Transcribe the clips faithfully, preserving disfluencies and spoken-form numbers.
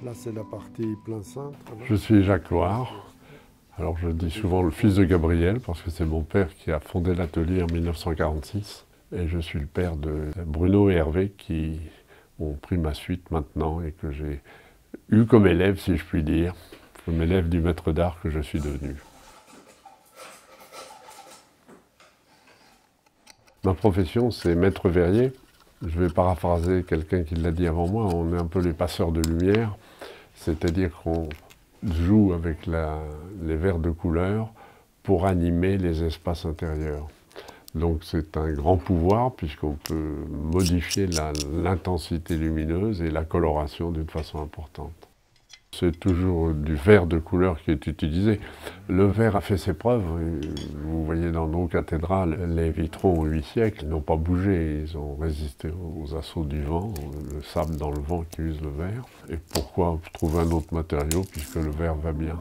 Là, c'est la partie plein cintre. Je suis Jacques Loire. Alors, je dis souvent le fils de Gabriel, parce que c'est mon père qui a fondé l'atelier en mille neuf cent quarante-six. Et je suis le père de Bruno et Hervé qui ont pris ma suite maintenant et que j'ai eu comme élève, si je puis dire, comme élève du maître d'art que je suis devenu. Ma profession, c'est maître verrier. Je vais paraphraser quelqu'un qui l'a dit avant moi, on est un peu les passeurs de lumière, c'est-à-dire qu'on joue avec la, les verres de couleur pour animer les espaces intérieurs. Donc c'est un grand pouvoir puisqu'on peut modifier l'intensité lumineuse et la coloration d'une façon importante. C'est toujours du verre de couleur qui est utilisé. Le verre a fait ses preuves. Vous voyez dans nos cathédrales, les vitraux ont huit siècles, ils n'ont pas bougé, ils ont résisté aux assauts du vent, le sable dans le vent qui use le verre. Et pourquoi trouver un autre matériau puisque le verre va bien?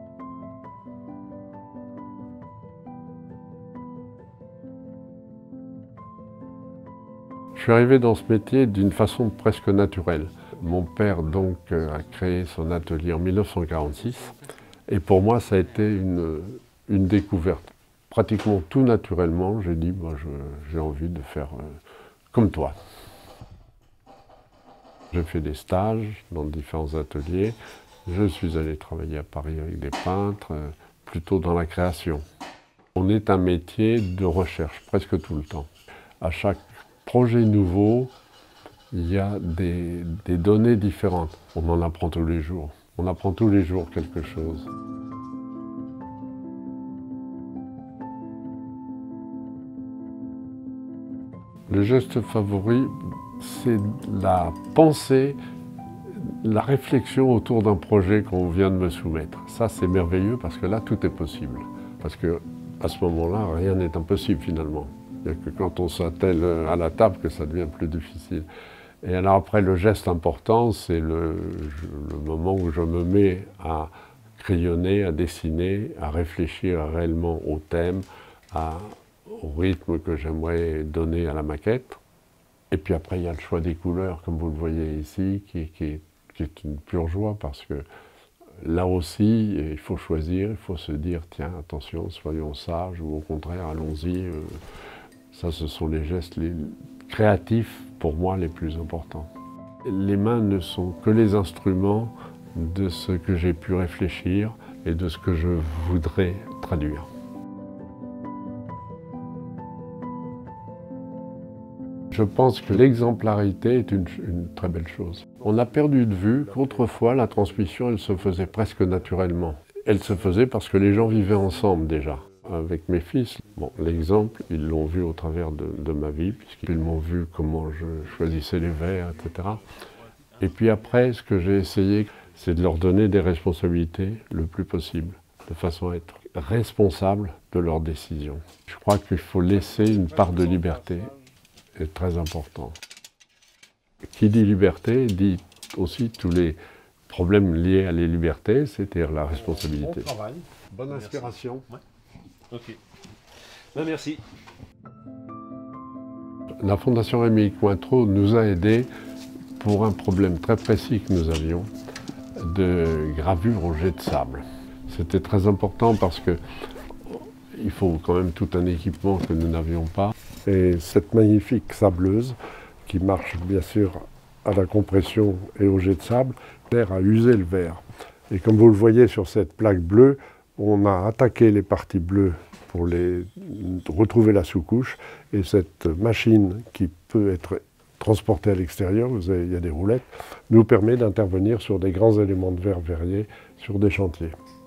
Je suis arrivé dans ce métier d'une façon presque naturelle. Mon père donc a créé son atelier en mille neuf cent quarante-six et pour moi ça a été une, une découverte. Pratiquement tout naturellement, j'ai dit moi j'ai envie de faire euh, comme toi. J'ai fait des stages dans différents ateliers. Je suis allé travailler à Paris avec des peintres, euh, plutôt dans la création. On est un métier de recherche presque tout le temps. À chaque projet nouveau, il y a des, des données différentes. On en apprend tous les jours. On apprend tous les jours quelque chose. Le geste favori, c'est la pensée, la réflexion autour d'un projet qu'on vient de me soumettre. Ça, c'est merveilleux parce que là, tout est possible. Parce qu'à ce moment-là, rien n'est impossible finalement. Il n'y a que quand on s'attelle à la table que ça devient plus difficile. Et alors après, le geste important, c'est le, le moment où je me mets à crayonner, à dessiner, à réfléchir réellement au thème, à, au rythme que j'aimerais donner à la maquette. Et puis après, il y a le choix des couleurs, comme vous le voyez ici, qui, qui, qui est une pure joie, parce que là aussi, il faut choisir, il faut se dire, tiens, attention, soyons sages, ou au contraire, allons-y. Ça, ce sont les gestes les créatifs, pour moi, les plus importants. Les mains ne sont que les instruments de ce que j'ai pu réfléchir et de ce que je voudrais traduire. Je pense que l'exemplarité est une, une très belle chose. On a perdu de vue qu'autrefois, la transmission, elle se faisait presque naturellement. Elle se faisait parce que les gens vivaient ensemble déjà. Avec mes fils, bon, l'exemple, ils l'ont vu au travers de, de ma vie, puisqu'ils m'ont vu comment je choisissais les verres, et cetera. Et puis après, ce que j'ai essayé, c'est de leur donner des responsabilités le plus possible, de façon à être responsable de leurs décisions. Je crois qu'il faut laisser une part de liberté, c'est très important. Qui dit liberté dit aussi tous les problèmes liés à les libertés, c'est-à-dire la responsabilité. Bon travail, bonne inspiration. Ouais. Ok. Ben, merci. La Fondation Rémy Cointreau nous a aidés pour un problème très précis que nous avions de gravure au jet de sable. C'était très important parce que il faut quand même tout un équipement que nous n'avions pas. Et cette magnifique sableuse, qui marche bien sûr à la compression et au jet de sable, sert à user le verre. Et comme vous le voyez sur cette plaque bleue, on a attaqué les parties bleues pour les retrouver la sous-couche. Et cette machine qui peut être transportée à l'extérieur, il y a des roulettes, nous permet d'intervenir sur des grands éléments de verre verrier sur des chantiers.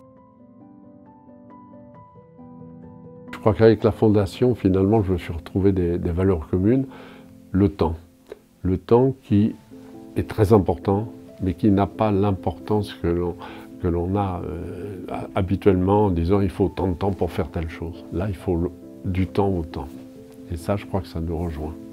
Je crois qu'avec la Fondation, finalement, je me suis retrouvé des, des valeurs communes. Le temps. Le temps qui est très important, mais qui n'a pas l'importance que l'on que l'on a euh, habituellement en disant il faut tant de temps pour faire telle chose. Là, il faut le, du temps au temps. Et ça, je crois que ça nous rejoint.